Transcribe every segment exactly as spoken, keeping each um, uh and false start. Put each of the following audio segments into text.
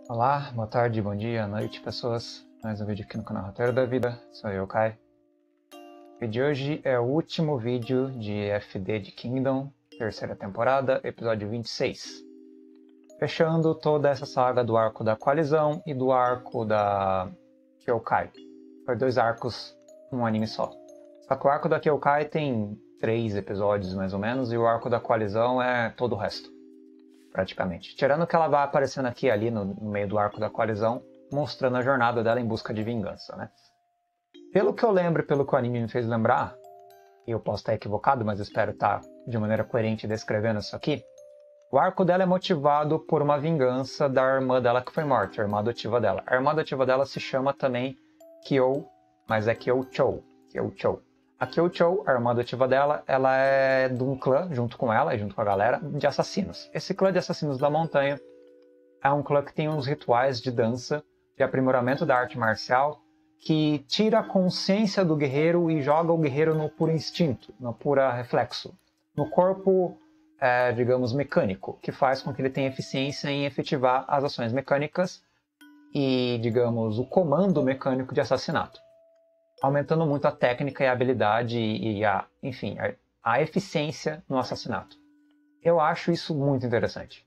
Olá, boa tarde, bom dia, noite, pessoas. Mais um vídeo aqui no canal Roteiro da Vida. Sou eu, Kai. O vídeo de hoje é o último vídeo de F D de Kingdom, terceira temporada, episódio vinte e seis. Fechando toda essa saga do arco da Coalizão e do arco da Kyokai. Foi dois arcos num anime só. Só que o arco da Kyokai tem três episódios, mais ou menos, e o arco da Coalizão é todo o resto, praticamente. Tirando que ela vai aparecendo aqui e ali no, no meio do arco da Coalizão, mostrando a jornada dela em busca de vingança, né? Pelo que eu lembro, pelo que o anime me fez lembrar, e eu posso estar equivocado, mas espero estar de maneira coerente descrevendo isso aqui, o arco dela é motivado por uma vingança da irmã dela que foi morta, a irmã adotiva dela. A irmã adotiva dela se chama também Kyo, mas é Kyo-Chou. Kyo-Chou. A Kyo-Chou, a irmã adotiva dela, ela é de um clã, junto com ela e junto com a galera, de assassinos. Esse clã de assassinos da montanha é um clã que tem uns rituais de dança, de aprimoramento da arte marcial, que tira a consciência do guerreiro e joga o guerreiro no puro instinto, no puro reflexo, no corpo, é, digamos, mecânico, que faz com que ele tenha eficiência em efetivar as ações mecânicas e, digamos, o comando mecânico de assassinato, aumentando muito a técnica e a habilidade e a, enfim, a, a eficiência no assassinato. Eu acho isso muito interessante.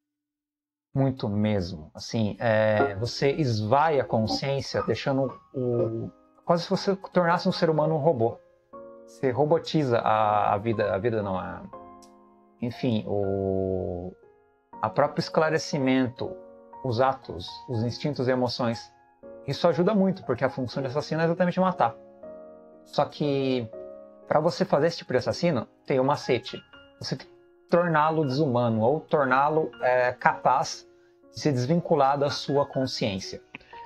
Muito mesmo. Assim, é, você esvai a consciência, deixando o... quase se você tornasse um ser humano um robô. Você robotiza a, a vida, a vida não, a, enfim, o a próprio esclarecimento, os atos, os instintos e emoções. Isso ajuda muito, porque a função de assassino é exatamente matar. Só que, para você fazer esse tipo de assassino, tem um macete. Você tem que torná-lo desumano, ou torná-lo é, capaz de se desvincular da sua consciência.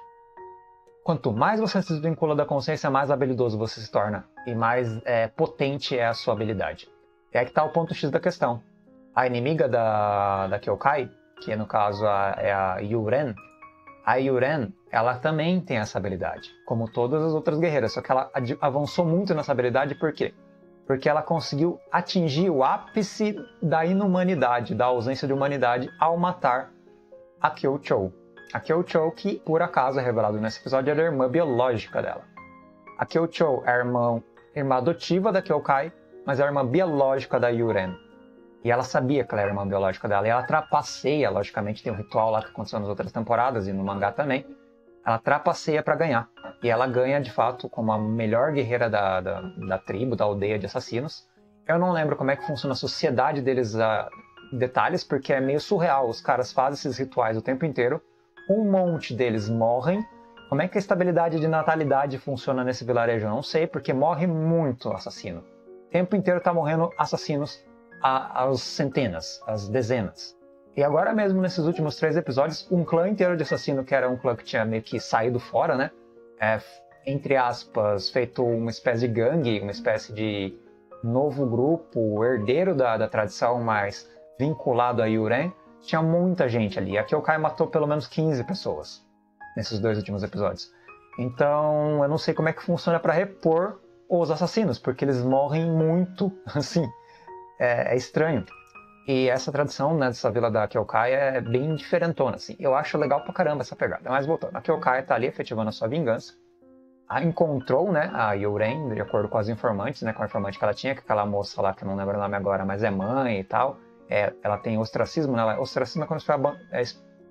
Quanto mais você se desvincula da consciência, mais habilidoso você se torna, e mais é, potente é a sua habilidade. E aí que está o ponto X da questão. A inimiga da, da Kyokai, que no caso é a Yuren, a Yuren, ela também tem essa habilidade, como todas as outras guerreiras, só que ela avançou muito nessa habilidade, por quê? Porque ela conseguiu atingir o ápice da inumanidade, da ausência de humanidade, ao matar a Kyo-Chou. A Kyo-Chou, que por acaso é revelado nesse episódio, era a irmã biológica dela. A Kyo-Chou é a irmã, irmã adotiva da Kyokai, mas é a irmã biológica da Yuren. E ela sabia que ela era a irmã biológica dela, e ela trapaceia, logicamente tem um ritual lá que aconteceu nas outras temporadas e no mangá também, ela trapaceia para ganhar. E ela ganha, de fato, como a melhor guerreira da, da, da tribo, da aldeia de assassinos. Eu não lembro como é que funciona a sociedade deles a detalhes, porque é meio surreal. Os caras fazem esses rituais o tempo inteiro, um monte deles morrem. Como é que a estabilidade de natalidade funciona nesse vilarejo? Eu não sei, porque morre muito assassino. O tempo inteiro tá morrendo assassinos às centenas, às dezenas. E agora mesmo, nesses últimos três episódios, um clã inteiro de assassino, que era um clã que tinha meio que saído fora, né? É, entre aspas, feito uma espécie de gangue, uma espécie de novo grupo, herdeiro da, da tradição, mas vinculado a Yuren, tinha muita gente ali. A Kyokai matou pelo menos quinze pessoas nesses dois últimos episódios. Então, eu não sei como é que funciona para repor os assassinos, porque eles morrem muito, assim, é, é estranho. E essa tradição, né, dessa vila da Kyokai é bem diferentona, assim. Eu acho legal pra caramba essa pegada. Mas voltando, a Kyokai tá ali efetivando a sua vingança. A encontrou, né, a Yuren, de acordo com as informantes, né, com a informante que ela tinha, que aquela moça lá, que eu não lembro o nome agora, mas é mãe e tal. É, ela tem ostracismo, né? Ela, ostracismo é quando você foi é,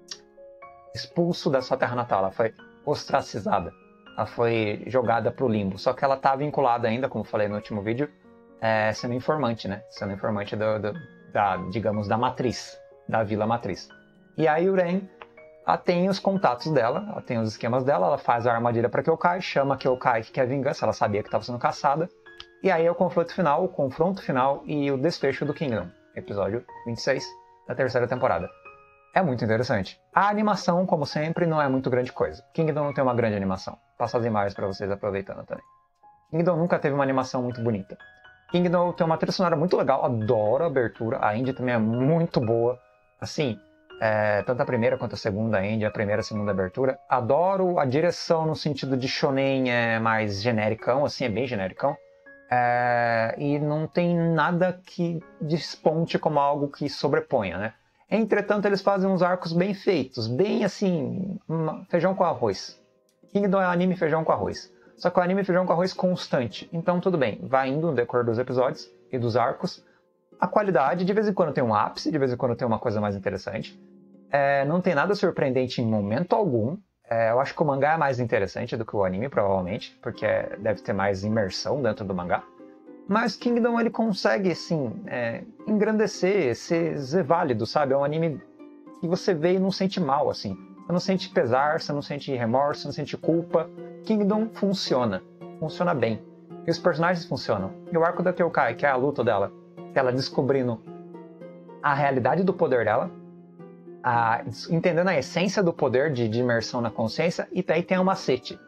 expulso da sua terra natal. Ela foi ostracizada. Ela foi jogada pro limbo. Só que ela tá vinculada ainda, como eu falei no último vídeo, é, sendo informante, né? Sendo informante do, do, da, digamos, da matriz, da vila matriz. E a Yuren, ela tem os contatos dela, ela tem os esquemas dela, ela faz a armadilha para Kyokai, chama a Kyokai que quer vingança, ela sabia que estava sendo caçada. E aí é o confronto final, o confronto final e o desfecho do Kingdom, episódio vinte e seis da terceira temporada. É muito interessante. A animação, como sempre, não é muito grande coisa. Kingdom não tem uma grande animação. Passo as imagens para vocês aproveitando também. Kingdom nunca teve uma animação muito bonita. Kingdom tem uma trilha sonora muito legal, adoro a abertura, a indie também é muito boa. Assim, é, tanto a primeira quanto a segunda indie, a primeira e a segunda abertura. Adoro a direção no sentido de shonen é mais genericão, assim, é bem genericão. É, e não tem nada que desponte como algo que sobreponha, né? Entretanto, eles fazem uns arcos bem feitos, bem assim, feijão com arroz. Kingdom é um anime feijão com arroz. Só que o anime feijão com arroz constante. Então tudo bem, vai indo no decorrer dos episódios e dos arcos. A qualidade, de vez em quando tem um ápice, de vez em quando tem uma coisa mais interessante. É, não tem nada surpreendente em momento algum. É, eu acho que o mangá é mais interessante do que o anime, provavelmente, porque é, deve ter mais imersão dentro do mangá. Mas Kingdom, ele consegue, assim, é, engrandecer, ser, ser válido, sabe? É um anime que você vê e não sente mal, assim. Você não sente pesar, você não sente remorso, você não sente culpa. Kingdom funciona. Funciona bem. E os personagens funcionam. E o arco da Kyokai, que é a luta dela, ela descobrindo a realidade do poder dela, a, entendendo a essência do poder de, de imersão na consciência, e daí tem um macete.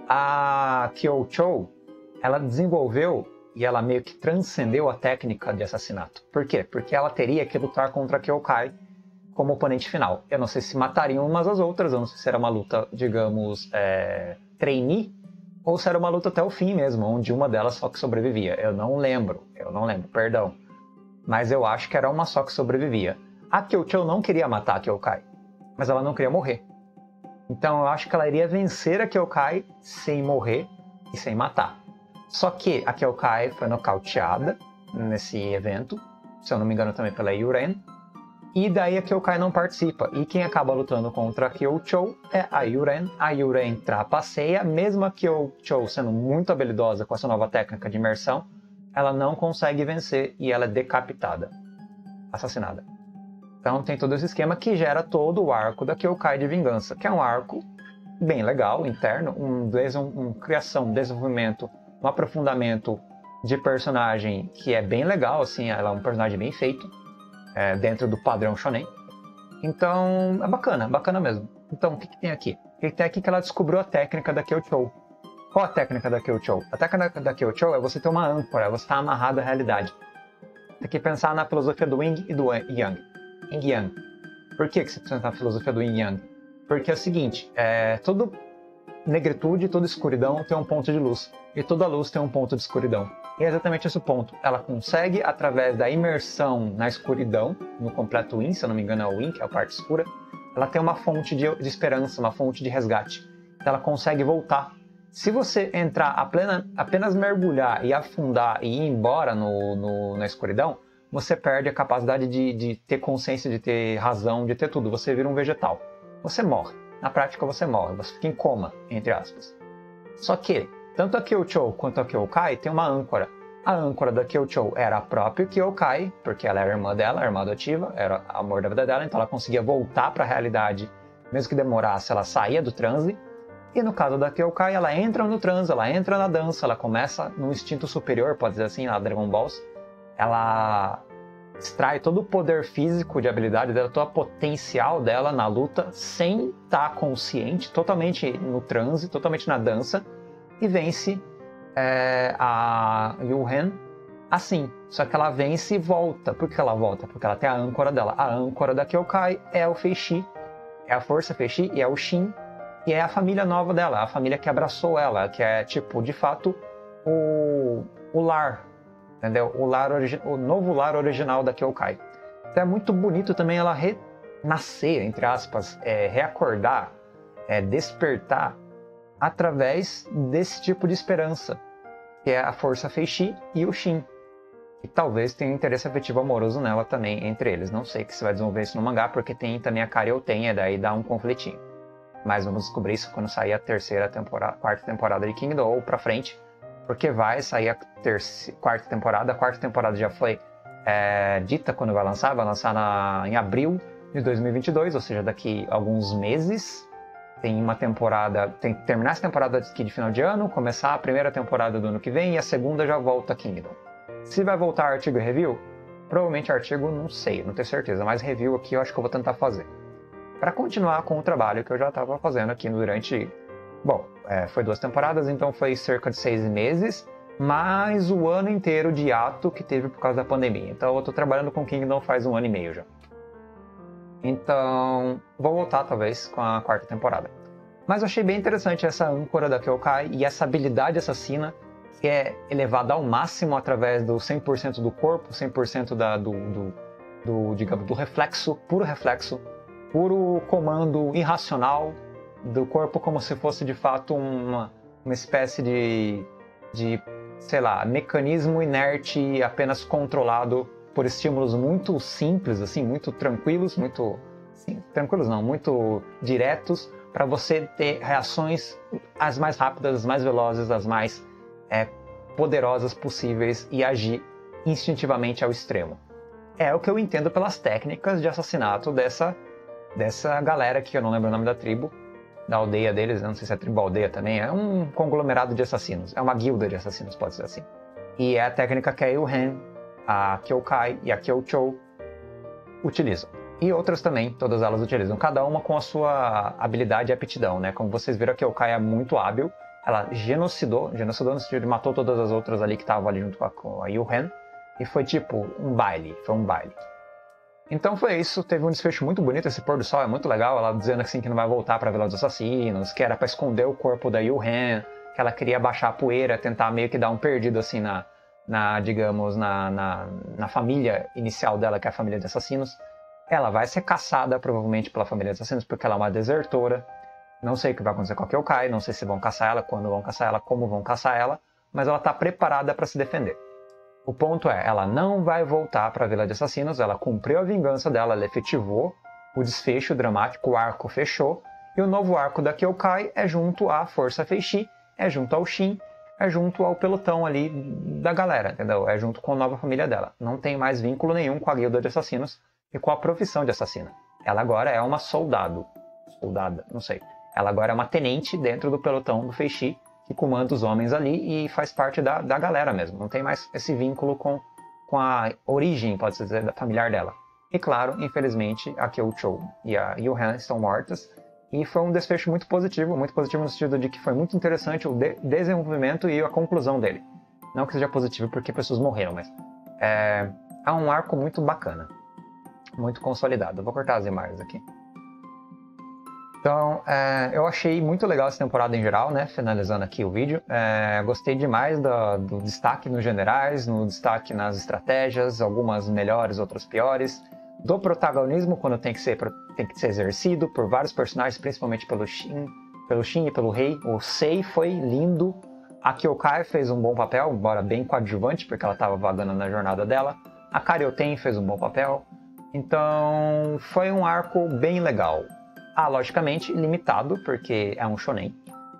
A Kyo-Cho, ela desenvolveu e ela meio que transcendeu a técnica de assassinato. Por quê? Porque ela teria que lutar contra a Kyokai como oponente final. Eu não sei se matariam umas às outras, eu não sei se era uma luta, digamos, é, trainee, ou se era uma luta até o fim mesmo, onde uma delas só que sobrevivia. Eu não lembro, eu não lembro, perdão. Mas eu acho que era uma só que sobrevivia. A Kyo-Cho não queria matar a Kyokai, mas ela não queria morrer. Então eu acho que ela iria vencer a Kyokai sem morrer e sem matar. Só que a Kyokai foi nocauteada nesse evento, se eu não me engano também pela Yuren, e daí a Kyokai não participa. E quem acaba lutando contra a Kyo-Cho é a Yuren. A Yuren trapaceia, mesmo a Kyo-Cho sendo muito habilidosa com essa nova técnica de imersão, ela não consegue vencer e ela é decapitada, assassinada. Então tem todo esse esquema que gera todo o arco da Kyokai de vingança, que é um arco bem legal, interno, um, um, um criação, um desenvolvimento, um aprofundamento de personagem que é bem legal, assim, ela é um personagem bem feito, é, dentro do padrão shonen. Então é bacana, bacana mesmo. Então o que, que tem aqui? O que, que tem aqui que ela descobriu a técnica da Kyo-Cho. Qual a técnica da Kyo-Cho? A técnica da Kyo-Cho é você ter uma âncora, você estar amarrado à realidade. Tem que pensar na filosofia do Yin e do Yang. Yin Yang. Por que, que você precisa na filosofia do Yin Yang? Porque é o seguinte, é, toda negritude, toda escuridão tem um ponto de luz. E toda luz tem um ponto de escuridão. E é exatamente esse o ponto. Ela consegue, através da imersão na escuridão, no completo Yin, se eu não me engano é o Yin, que é a parte escura, ela tem uma fonte de, de esperança, uma fonte de resgate. Então ela consegue voltar. Se você entrar, apenas, apenas mergulhar e afundar e ir embora no, no, na escuridão, você perde a capacidade de, de ter consciência, de ter razão, de ter tudo. Você vira um vegetal. Você morre. Na prática você morre. Você fica em coma, entre aspas. Só que, tanto a Kyo-Cho quanto a Kyokai tem uma âncora. A âncora da Kyo-Cho era a própria Kyokai, porque ela era a irmã dela, a irmã adotiva, era o amor da vida dela, então ela conseguia voltar para a realidade. Mesmo que demorasse, ela saía do transe. E no caso da Kyokai, ela entra no transe, ela entra na dança, ela começa no instinto superior, pode dizer assim, na Dragon Balls. Ela extrai todo o poder físico de habilidade dela, todo o potencial dela na luta, sem estar consciente, totalmente no transe, totalmente na dança, e vence é, a Yuren assim. Só que ela vence e volta. Por que ela volta? Porque ela tem a âncora dela. A âncora da Kyokai é o Feishi, é a força Feishi e é o Shin, e é a família nova dela, a família que abraçou ela, que é, tipo, de fato, o, o lar, entendeu? O, lar o novo lar original da Kyokai. Então é muito bonito também ela renascer, entre aspas, é, reacordar, é, despertar, através desse tipo de esperança, que é a força Feishi e o Shin. E talvez tenha um interesse afetivo amoroso nela também, entre eles. Não sei que se vai desenvolver isso no mangá, porque tem também a Karyou-Ten, daí dá um conflitinho. Mas vamos descobrir isso quando sair a terceira temporada, quarta temporada de Kingdom, ou pra frente, porque vai sair a terceira, quarta temporada. A quarta temporada já foi é, dita quando vai lançar, vai lançar na, em abril de dois mil e vinte e dois, ou seja, daqui a alguns meses. Tem uma temporada, tem que terminar essa temporada aqui de final de ano, começar a primeira temporada do ano que vem, e a segunda já volta a Kingdom. Se vai voltar artigo e review, provavelmente artigo não sei, não tenho certeza, mas review aqui eu acho que eu vou tentar fazer. Para continuar com o trabalho que eu já estava fazendo aqui durante... Bom, é, foi duas temporadas, então foi cerca de seis meses, mais o ano inteiro de ato que teve por causa da pandemia. Então eu estou trabalhando com Kingdom faz um ano e meio já. Então, vou voltar talvez com a quarta temporada. Mas eu achei bem interessante essa âncora da Kyokai e essa habilidade assassina, que é elevada ao máximo através do cem por cento do corpo, cem por cento da, do, do, do, digamos, do reflexo, puro reflexo, puro comando irracional do corpo, como se fosse de fato uma, uma espécie de, de, sei lá, mecanismo inerte apenas controlado por estímulos muito simples, assim, muito tranquilos, muito, sim, tranquilos não, muito diretos, para você ter reações as mais rápidas, as mais velozes, as mais é, poderosas possíveis e agir instintivamente ao extremo. É o que eu entendo pelas técnicas de assassinato dessa, dessa galera que eu não lembro o nome da tribo, da aldeia deles, não sei se é tribo aldeia também, é um conglomerado de assassinos, é uma guilda de assassinos, pode ser assim. E é a técnica que a Yu-Han, a Kyokai e a Kyocho utilizam. E outras também, todas elas utilizam, cada uma com a sua habilidade e aptidão, né? Como vocês viram, a Kyokai é muito hábil, ela genocidou, genocidou no sentido de matou todas as outras ali que estavam ali junto com a, com a Yu-Han, e foi tipo um baile, foi um baile. Então foi isso, teve um desfecho muito bonito, esse pôr do sol é muito legal, ela dizendo assim que não vai voltar para a Vila dos Assassinos, que era para esconder o corpo da Yu-Han, que ela queria baixar a poeira, tentar meio que dar um perdido assim na, na digamos, na, na, na família inicial dela, que é a família de assassinos. Ela vai ser caçada provavelmente pela família de assassinos, porque ela é uma desertora. Não sei o que vai acontecer com a Kyokai, não sei se vão caçar ela, quando vão caçar ela, como vão caçar ela, mas ela está preparada para se defender. O ponto é, ela não vai voltar para a Vila de Assassinos, ela cumpriu a vingança dela, ela efetivou o desfecho dramático, o arco fechou, e o novo arco da Kyokai é junto à Força Feishi, é junto ao Shin, é junto ao pelotão ali da galera, entendeu? É junto com a nova família dela. Não tem mais vínculo nenhum com a Guilda de Assassinos e com a profissão de assassina. Ela agora é uma soldado, soldada, não sei. Ela agora é uma tenente dentro do pelotão do Feishi, que comanda os homens ali e faz parte da, da galera mesmo. Não tem mais esse vínculo com, com a origem, pode-se dizer, familiar dela. E claro, infelizmente, a Kyocho e a Yu-Han estão mortas. E foi um desfecho muito positivo, muito positivo no sentido de que foi muito interessante o de desenvolvimento e a conclusão dele. Não que seja positivo porque pessoas morreram, mas é, é um arco muito bacana, muito consolidado. Eu vou cortar as imagens aqui. Então, é, eu achei muito legal essa temporada em geral, né? Finalizando aqui o vídeo. É, gostei demais do, do destaque nos generais, no destaque nas estratégias, algumas melhores, outras piores. Do protagonismo, quando tem que ser, tem que ser exercido por vários personagens, principalmente pelo Shin, pelo Shin e pelo Rei. O Sei foi lindo. A Kyokai fez um bom papel, embora bem coadjuvante, porque ela estava vagando na jornada dela. A Karyoten fez um bom papel. Então, foi um arco bem legal. Ah, logicamente, limitado, porque é um shonen.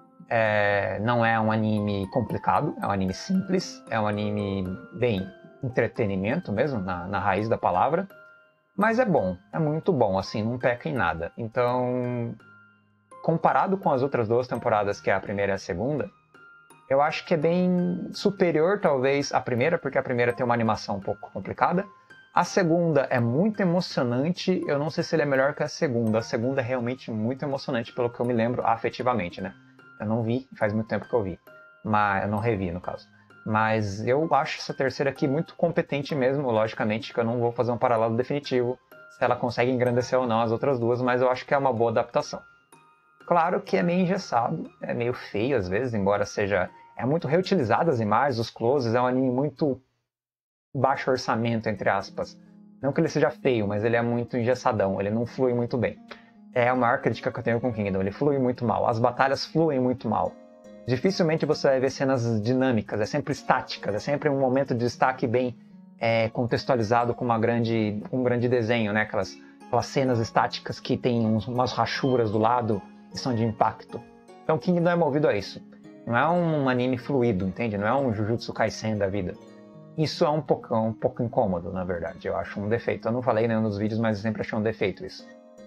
É, não é um anime complicado, é um anime simples, é um anime bem entretenimento mesmo, na, na raiz da palavra. Mas é bom, é muito bom, assim, não peca em nada. Então, comparado com as outras duas temporadas, que é a primeira e a segunda, eu acho que é bem superior, talvez, à primeira, porque a primeira tem uma animação um pouco complicada. A segunda é muito emocionante, eu não sei se ele é melhor que a segunda. A segunda é realmente muito emocionante, pelo que eu me lembro afetivamente, né? Eu não vi, faz muito tempo que eu vi, mas eu não revi, no caso. Mas eu acho essa terceira aqui muito competente mesmo, logicamente, que eu não vou fazer um paralelo definitivo se ela consegue engrandecer ou não as outras duas, mas eu acho que é uma boa adaptação. Claro que é meio engessado, é meio feio às vezes, embora seja... É muito reutilizado as imagens, os closes, é um anime muito baixo orçamento, entre aspas. Não que ele seja feio, mas ele é muito engessadão, ele não flui muito bem. É a maior crítica que eu tenho com Kingdom, ele flui muito mal, as batalhas fluem muito mal. Dificilmente você vai ver cenas dinâmicas, é sempre estáticas, é sempre um momento de destaque bem é, contextualizado com, uma grande, com um grande desenho, né? Aquelas, aquelas cenas estáticas que tem uns, umas rachuras do lado e são de impacto. Então Kingdom é movido a isso. Não é um anime fluido, entende? Não é um Jujutsu Kaisen da vida. Isso é um pouco, um pouco incômodo, na verdade. Eu acho um defeito. Eu não falei nenhum dos vídeos, mas eu sempre achei um defeito isso.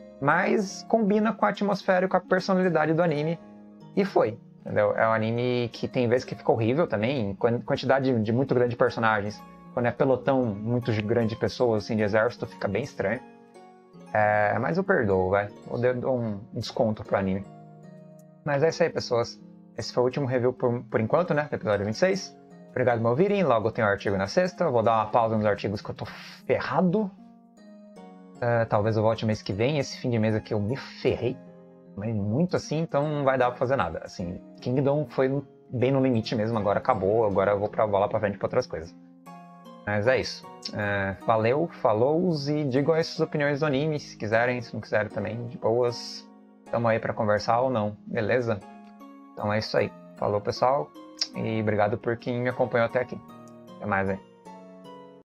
Mas combina com a atmosfera e com a personalidade do anime. E foi, entendeu? É um anime que tem vezes que fica horrível também. Quantidade de muito grande de personagens. Quando é pelotão muito grande de pessoas, assim, de exército, fica bem estranho. É, mas eu perdoo, vai. Eu dou um desconto pro anime. Mas é isso aí, pessoas. Esse foi o último review por, por enquanto, né? Do episódio vinte e seis. Obrigado por me ouvirem. Logo tem um artigo na sexta. Vou dar uma pausa nos artigos que eu tô ferrado. Uh, talvez eu volte mês que vem. Esse fim de mês aqui eu me ferrei. Mas muito assim, então não vai dar pra fazer nada. Assim, Kingdom foi bem no limite mesmo. Agora acabou. Agora eu vou pra bola pra frente pra outras coisas. Mas é isso. É, valeu, falou e digam aí suas opiniões do anime, se quiserem, se não quiserem também, de boas. Tamo aí pra conversar ou não, beleza? Então é isso aí. Falou, pessoal, e obrigado por quem me acompanhou até aqui. Até mais aí.